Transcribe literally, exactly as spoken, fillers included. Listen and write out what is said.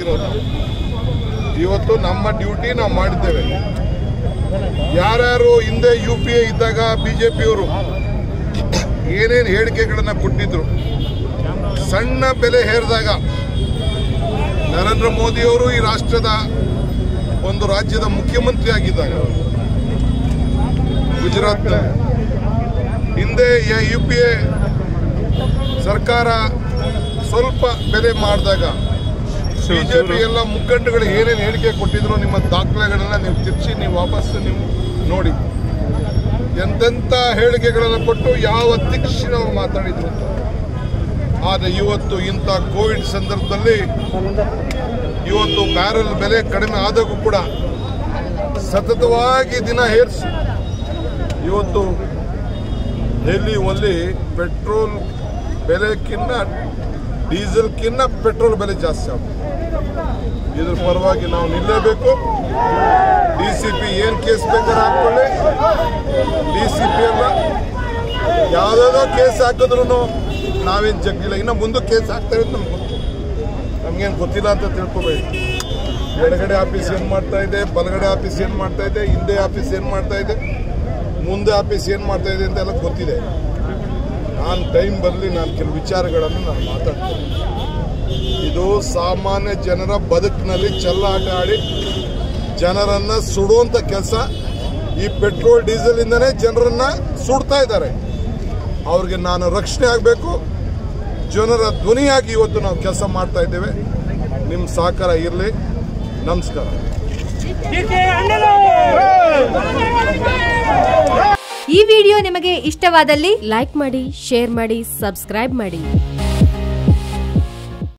ಮಾಡ್ತಿರೋದು. ಇವತ್ತು ನಮ್ಮ ಡ್ಯೂಟಿ ನಾವು ಮಾಡಿದ್ದೇವೆ. ಯಾರ್ಯಾರು ಹಿಂದೆ ಯು ಪಿ ಎ ಇದ್ದಾಗ ಬಿಜೆಪಿಯವರು ಏನೇನು ಹೇಳಿಕೆಗಳನ್ನು ಕೊಟ್ಟಿದ್ರು, ಸಣ್ಣ ಬೆಲೆ ಹೇರಿದಾಗ ನರೇಂದ್ರ ಮೋದಿಯವರು ಈ ರಾಷ್ಟ್ರದ ಒಂದು ರಾಜ್ಯದ ಮುಖ್ಯಮಂತ್ರಿ ಆಗಿದ್ದಾಗ, ಗುಜರಾತ್ ಹಿಂದೆ ಯು ಪಿ ಎ ಸರ್ಕಾರ ಸ್ವಲ್ಪ ಬೆಲೆ ಮಾಡಿದಾಗ ಬಿಜೆಪಿ ಎಲ್ಲ ಮುಖಂಡಗಳು ಏನೇನು ಹೇಳಿಕೆ ಕೊಟ್ಟಿದ್ರು ನಿಮ್ಮ ದಾಖಲೆಗಳನ್ನ ನೀವು ತಿರ್ಚಿ ನೀವು ವಾಪಸ್ ನೀವು ನೋಡಿ, ಎಂತೆಂಥ ಹೇಳಿಕೆಗಳನ್ನು ಕೊಟ್ಟು ಯಾವ ತೀಕ್ಷ್ಣವಾಗಿ ಮಾತಾಡಿದ್ರು. ಆದರೆ ಇವತ್ತು ಇಂಥ ಕೋವಿಡ್ ಸಂದರ್ಭದಲ್ಲಿ ಇವತ್ತು ಬ್ಯಾರಲ್ ಬೆಲೆ ಕಡಿಮೆ ಆದಾಗೂ ಕೂಡ ಸತತವಾಗಿ ದಿನ ಏರಿಸಿ ಇವತ್ತು ಡೆಲ್ಲಿ ಒಲ್ಲಿ ಪೆಟ್ರೋಲ್ ಬೆಲೆಕ್ಕಿಂತ ಡೀಸೆಲ್ಕಿಂತ ಪೆಟ್ರೋಲ್ ಬೆಲೆ ಜಾಸ್ತಿ ಆಗುತ್ತೆ. ಇದ್ರ ಪರವಾಗಿ ನಾವು ನಿಲ್ಲಬೇಕು. ಡಿ ಸಿ ಪಿ ಏನು ಕೇಸ್ ಬೇಕಾದ್ರೆ ಹಾಕೊಳ್ಳಿ, ಡಿ ಸಿ ಪಿ ಎಲ್ಲ ಯಾವುದಾದ್ರೂ ಕೇಸ್ ಹಾಕಿದ್ರು ನಾವೇನು ಜಗ್ಗಿಲ್ಲ. ಇನ್ನು ಮುಂದೆ ಕೇಸ್ ಹಾಕ್ತಾರೆ ಅಂತ ನಮ್ಗೆ ಗೊತ್ತು, ನಮಗೇನು ಗೊತ್ತಿಲ್ಲ ಅಂತ ತಿಳ್ಕೊಬೇಡಿ. ಎಡಗಡೆ ಆಫೀಸ್ ಏನು ಮಾಡ್ತಾ ಇದೆ, ಬಲಗಡೆ ಆಫೀಸ್ ಏನು ಮಾಡ್ತಾ ಇದೆ, ಹಿಂದೆ ಆಫೀಸ್ ಏನು ಮಾಡ್ತಾ ಇದೆ, ಮುಂದೆ ಆಫೀಸ್ ಏನು ಮಾಡ್ತಾ ಇದೆ ಅಂತೆಲ್ಲ ಗೊತ್ತಿದೆ. ನಾನು ಟೈಮ್ ಬರಲಿ ನಾನು ಕೆಲವು ವಿಚಾರಗಳನ್ನು ನಾನು ಮಾತಾಡ್ತೇನೆ. ಇದು ಸಾಮಾನ್ಯ ಜನರ ಬದುಕಿನಲ್ಲಿ ಚೆಲ್ಲಾಟ ಆಡಿ ಜನರನ್ನು ಸುಡುವಂಥ ಕೆಲಸ. ಈ ಪೆಟ್ರೋಲ್ ಡೀಸೆಲಿಂದನೇ ಜನರನ್ನು ಸುಡ್ತಾ ಇದ್ದಾರೆ. ಅವ್ರಿಗೆ ನಾನು ರಕ್ಷಣೆ ಆಗಬೇಕು, ಜನರ ಧ್ವನಿಯಾಗಿ ಇವತ್ತು ನಾವು ಕೆಲಸ ಮಾಡ್ತಾ ಇದ್ದೇವೆ. ನಿಮ್ಮ ಸಹಕಾರ ಇರಲಿ. ನಮಸ್ಕಾರ. ಈ ವಿಡಿಯೋ ನಿಮಗೆ ಇಷ್ಟವಾದಲ್ಲಿ ಲೈಕ್ ಮಾಡಿ, ಶೇರ್ ಮಾಡಿ, ಸಬ್ಸ್ಕ್ರೈಬ್ ಮಾಡಿ.